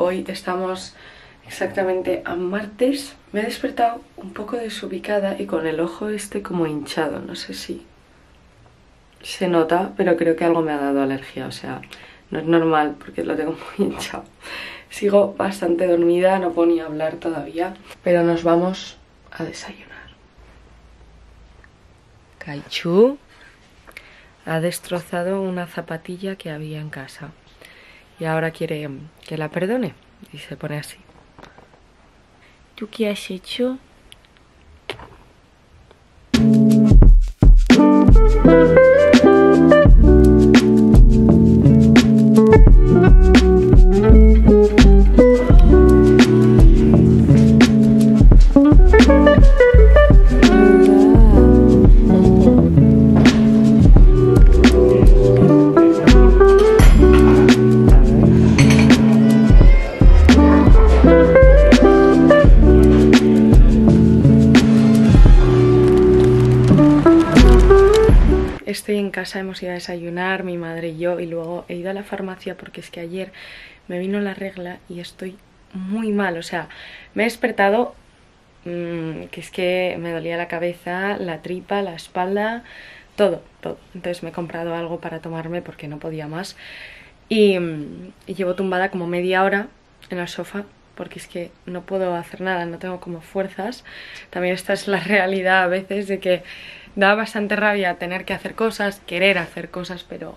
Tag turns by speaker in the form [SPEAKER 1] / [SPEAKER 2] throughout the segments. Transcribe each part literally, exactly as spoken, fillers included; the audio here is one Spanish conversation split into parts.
[SPEAKER 1] Hoy estamos exactamente a martes. Me he despertado un poco desubicada y con el ojo este como hinchado. No sé si se nota, pero creo que algo me ha dado alergia. O sea, no es normal porque lo tengo muy hinchado. Sigo bastante dormida, no puedo ni hablar todavía, pero nos vamos a desayunar. Kaichu ha destrozado una zapatilla que había en casa y ahora quiere que la perdone y se pone así. ¿Tú qué has hecho? Estoy en casa, hemos ido a desayunar, mi madre y yo, y luego he ido a la farmacia porque es que ayer me vino la regla y estoy muy mal. O sea, me he despertado, mmm, que es que me dolía la cabeza, la tripa, la espalda, todo, todo. Entonces me he comprado algo para tomarme porque no podía más. Y, y llevo tumbada como media hora en el sofá porque es que no puedo hacer nada, no tengo como fuerzas. También esta es la realidad a veces de que da bastante rabia tener que hacer cosas, querer hacer cosas, pero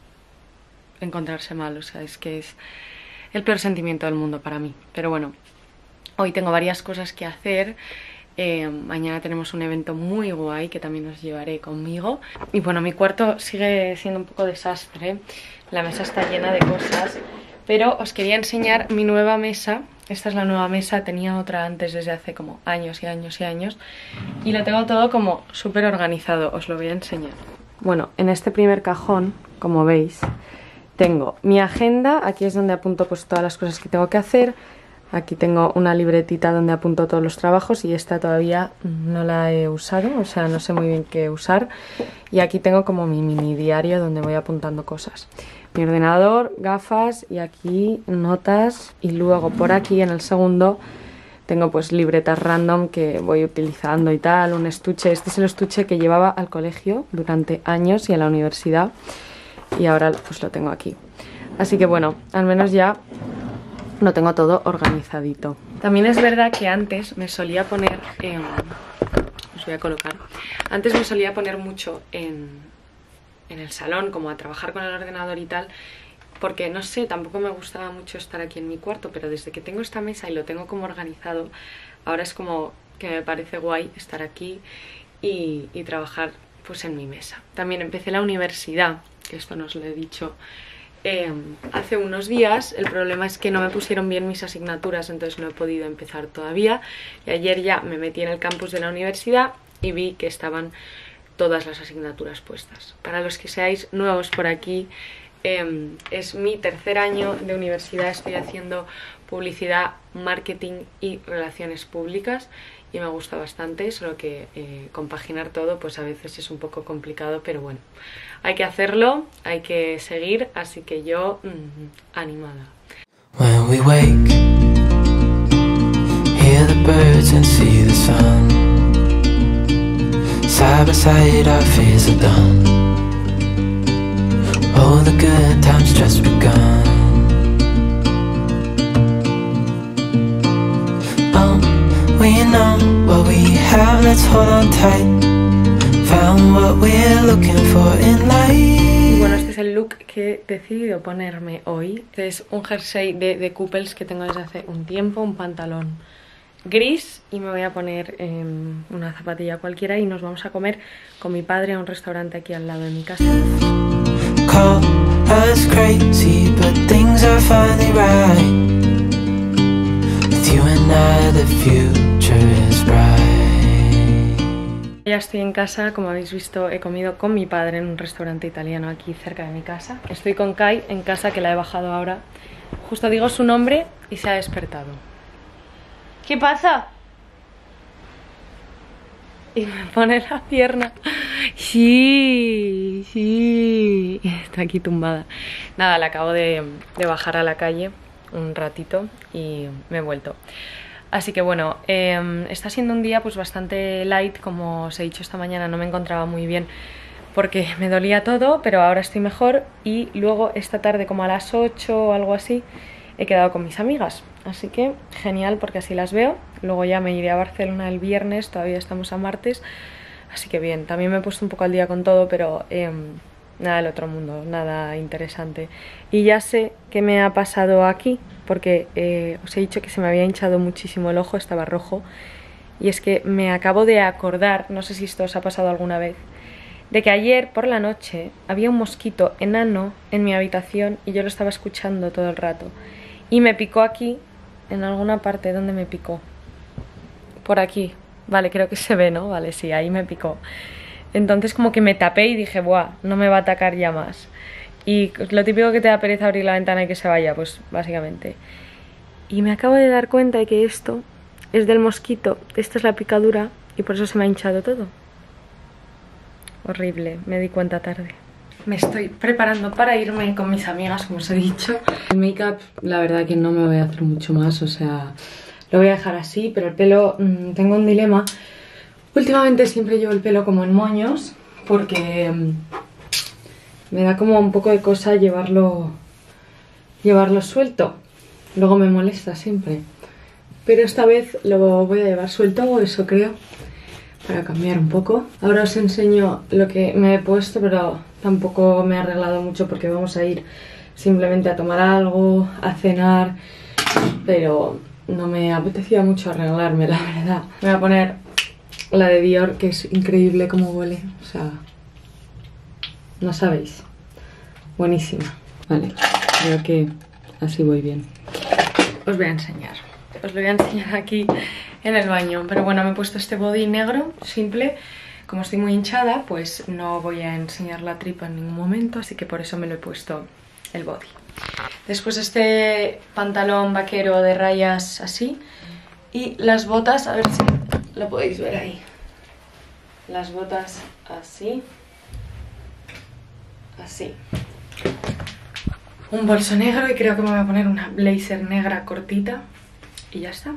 [SPEAKER 1] encontrarse mal, o sea, es que es el peor sentimiento del mundo para mí. Pero bueno, hoy tengo varias cosas que hacer. Eh, mañana tenemos un evento muy guay que también os llevaré conmigo. Y bueno, mi cuarto sigue siendo un poco desastre. La mesa está llena de cosas, pero os quería enseñar mi nueva mesa. Esta es la nueva mesa, tenía otra antes desde hace como años y años y años y lo tengo todo como súper organizado, os lo voy a enseñar. Bueno, en este primer cajón, como veis, tengo mi agenda, aquí es donde apunto pues todas las cosas que tengo que hacer. Aquí tengo una libretita donde apunto todos los trabajos y esta todavía no la he usado, o sea, no sé muy bien qué usar. Y aquí tengo como mi mini diario donde voy apuntando cosas. Mi ordenador, gafas y aquí notas, y luego por aquí en el segundo tengo pues libretas random que voy utilizando y tal, un estuche. Este es el estuche que llevaba al colegio durante años y a la universidad y ahora pues lo tengo aquí. Así que bueno, al menos ya lo tengo todo organizadito. También es verdad que antes me solía poner, eh, os voy a colocar, antes me solía poner mucho en... en el salón, como a trabajar con el ordenador y tal, porque no sé, tampoco me gustaba mucho estar aquí en mi cuarto, pero desde que tengo esta mesa y lo tengo como organizado, ahora es como que me parece guay estar aquí y, y trabajar pues en mi mesa. También empecé la universidad, que esto no os lo he dicho, eh, hace unos días. El problema es que no me pusieron bien mis asignaturas, entonces no he podido empezar todavía, y ayer ya me metí en el campus de la universidad y vi que estaban todas las asignaturas puestas. Para los que seáis nuevos por aquí, eh, es mi tercer año de universidad, estoy haciendo publicidad, marketing y relaciones públicas y me gusta bastante, solo que eh, compaginar todo pues a veces es un poco complicado, pero bueno, hay que hacerlo, hay que seguir, así que yo mmm, animada. When we wake, hear the birds and see the sun. Side by side our fears are done. Oh, the good times just begun. Oh, we know what we have, let's hold on tight. Found what we're looking for in life. Bueno, este es el look que he decidido ponerme hoy. Este es un jersey de, de Couples que tengo desde hace un tiempo, un pantalón gris y me voy a poner eh, una zapatilla cualquiera y nos vamos a comer con mi padre a un restaurante aquí al lado de mi casa. Ya estoy en casa, como habéis visto he comido con mi padre en un restaurante italiano aquí cerca de mi casa. Estoy con Kai en casa, que la he bajado ahora. Justo digo su nombre y se ha despertado. ¿Qué pasa? Y me pone la pierna. Sí, sí. Está aquí tumbada. Nada, la acabo de, de bajar a la calle. un ratito y me he vuelto. Así que bueno, eh, está siendo un día pues bastante light, como os he dicho esta mañana, no me encontraba muy bien porque me dolía todo, pero ahora estoy mejor y luego esta tarde como a las ocho o algo así he quedado con mis amigas, así que genial porque así las veo. Luego ya me iré a Barcelona el viernes, todavía estamos a martes, así que bien, también me he puesto un poco al día con todo, pero eh, nada del otro mundo, nada interesante. Y ya sé qué me ha pasado aquí, porque eh, os he dicho que se me había hinchado muchísimo el ojo, estaba rojo, y es que me acabo de acordar, no sé si esto os ha pasado alguna vez, de que ayer por la noche había un mosquito enano en mi habitación y yo lo estaba escuchando todo el rato. Y me picó aquí, en alguna parte. ¿Dónde me picó? Por aquí. Vale, creo que se ve, ¿no? Vale, sí, ahí me picó. Entonces como que me tapé y dije, buah, no me va a atacar ya más. Y lo típico que te da pereza abrir la ventana y que se vaya, pues básicamente. Y me acabo de dar cuenta de que esto es del mosquito. Esta es la picadura y por eso se me ha hinchado todo. Horrible, me di cuenta tarde. Me estoy preparando para irme con mis amigas, como os he dicho. El make-up, la verdad que no me voy a hacer mucho más, o sea, lo voy a dejar así, pero el pelo, mmm, tengo un dilema. Últimamente siempre llevo el pelo como en moños, porque mmm, me da como un poco de cosa llevarlo, llevarlo suelto. Luego me molesta siempre. Pero esta vez lo voy a llevar suelto, eso creo, para cambiar un poco. Ahora os enseño lo que me he puesto, pero tampoco me he arreglado mucho porque vamos a ir simplemente a tomar algo, a cenar, pero no me apetecía mucho arreglarme, la verdad. Me voy a poner la de Dior, que es increíble como huele, o sea, no sabéis, buenísima. Vale, creo que así voy bien. Os voy a enseñar, os lo voy a enseñar aquí en el baño, pero bueno, me he puesto este body negro, simple. Como estoy muy hinchada, pues no voy a enseñar la tripa en ningún momento, así que por eso me lo he puesto el body. Después este pantalón vaquero de rayas así, y las botas, a ver si lo podéis ver ahí. Las botas así, así. Un bolso negro y creo que me voy a poner una blazer negra cortita y ya está.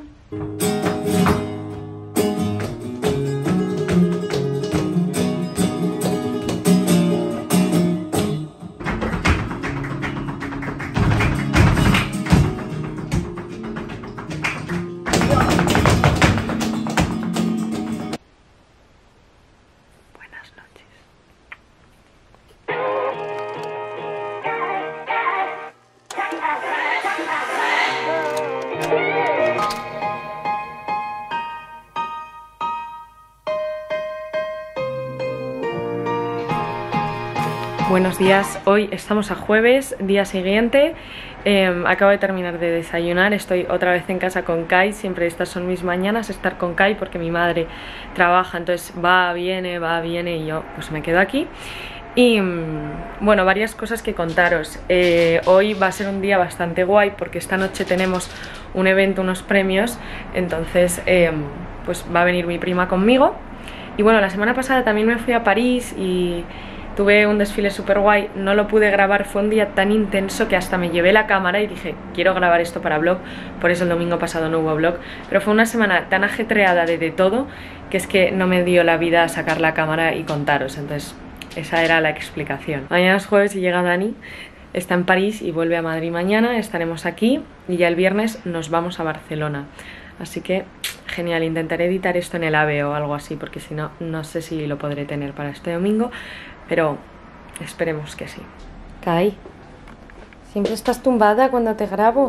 [SPEAKER 1] Buenos días, hoy estamos a jueves, día siguiente, eh, acabo de terminar de desayunar, estoy otra vez en casa con Kai, siempre estas son mis mañanas, estar con Kai porque mi madre trabaja, entonces va, viene, va, viene y yo pues me quedo aquí. Y bueno, varias cosas que contaros. eh, Hoy va a ser un día bastante guay porque esta noche tenemos un evento, unos premios, entonces eh, pues va a venir mi prima conmigo. Y bueno, la semana pasada también me fui a París y tuve un desfile súper guay, no lo pude grabar, fue un día tan intenso que hasta me llevé la cámara y dije, quiero grabar esto para vlog, por eso el domingo pasado no hubo vlog, pero fue una semana tan ajetreada de, de todo, que es que no me dio la vida a sacar la cámara y contaros, entonces esa era la explicación. Mañana es jueves y llega Dani, está en París y vuelve a Madrid mañana, estaremos aquí y ya el viernes nos vamos a Barcelona. Así que genial, intentaré editar esto en el AVE o algo así, porque si no, no sé si lo podré tener para este domingo, pero esperemos que sí. Kai, siempre estás tumbada cuando te grabo.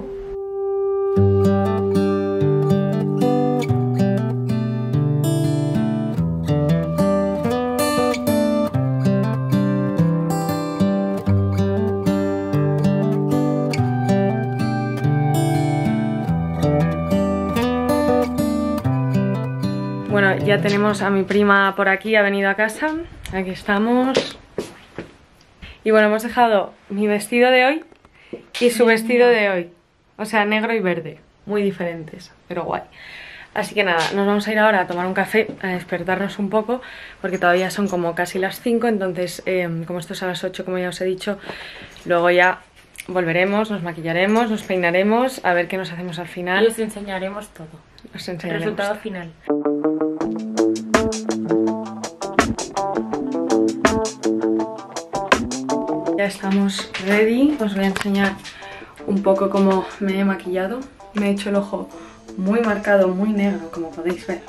[SPEAKER 1] Bueno, ya tenemos a mi prima por aquí, ha venido a casa, aquí estamos. Y bueno, hemos dejado mi vestido de hoy y su vestido de hoy, o sea, negro y verde, muy diferentes, pero guay. Así que nada, nos vamos a ir ahora a tomar un café, a despertarnos un poco, porque todavía son como casi las cinco, entonces eh, como esto es a las ocho, como ya os he dicho, luego ya volveremos, nos maquillaremos, nos peinaremos, a ver qué nos hacemos al final.
[SPEAKER 2] Y os enseñaremos todo.
[SPEAKER 1] Os
[SPEAKER 2] El
[SPEAKER 1] enseñaremos
[SPEAKER 2] resultado
[SPEAKER 1] todo.
[SPEAKER 2] final.
[SPEAKER 1] Ya estamos ready, os voy a enseñar un poco cómo me he maquillado. Me he hecho el ojo muy marcado, muy negro, como podéis ver.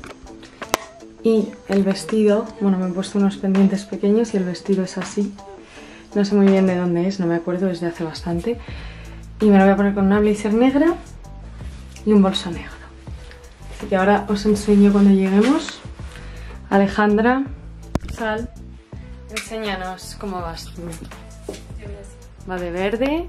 [SPEAKER 1] Y el vestido, bueno, me he puesto unos pendientes pequeños y el vestido es así. No sé muy bien de dónde es, no me acuerdo, desde hace bastante. Y me lo voy a poner con una blazer negra y un bolso negro. Así que ahora os enseño cuando lleguemos. Alejandra, sal, enséñanos cómo vas. Va de verde.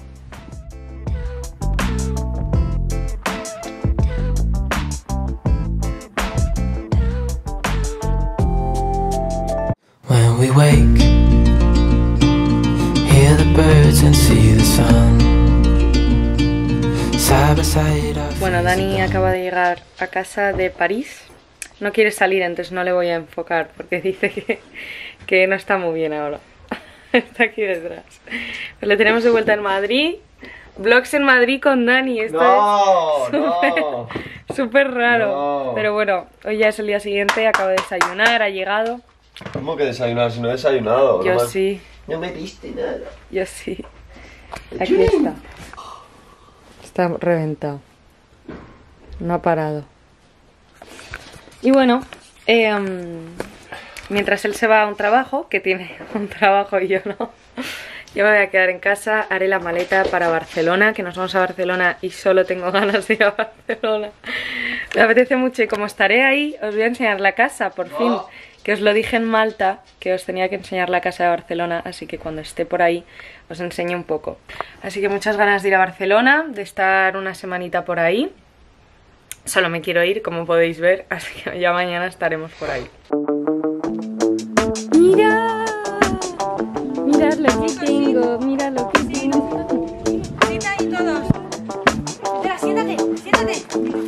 [SPEAKER 3] When we wake, hear the birds and see the sun. Side by side, I
[SPEAKER 1] Bueno, Dani acaba de llegar a casa de París. No quiere salir, entonces no le voy a enfocar porque dice que, que no está muy bien ahora. Está aquí detrás. Pues le tenemos de vuelta en Madrid. Vlogs en Madrid con Dani. Esto
[SPEAKER 4] No,
[SPEAKER 1] es súper,
[SPEAKER 4] no.
[SPEAKER 1] súper raro.
[SPEAKER 4] No.
[SPEAKER 1] Pero bueno, hoy ya es el día siguiente. Acabo de desayunar, ha llegado.
[SPEAKER 4] ¿Cómo que desayunar si no he desayunado?
[SPEAKER 1] Yo
[SPEAKER 4] No me-
[SPEAKER 1] sí,
[SPEAKER 4] No me diste nada.
[SPEAKER 1] yo sí. Aquí está. Está reventado. No ha parado. Y bueno, eh, mientras él se va a un trabajo, que tiene un trabajo y yo no, yo me voy a quedar en casa, haré la maleta para Barcelona, que nos vamos a Barcelona y solo tengo ganas de ir a Barcelona. Me apetece mucho y como estaré ahí, os voy a enseñar la casa, por fin. Que os lo dije en Malta, que os tenía que enseñar la casa de Barcelona, así que cuando esté por ahí os enseño un poco. Así que muchas ganas de ir a Barcelona, de estar una semanita por ahí. Solo me quiero ir, como podéis ver, así que ya mañana estaremos por ahí. ¡Mira! Mirad lo que tengo, mira lo que tengo.
[SPEAKER 5] Siéntate ahí todos. Espera, siéntate, siéntate.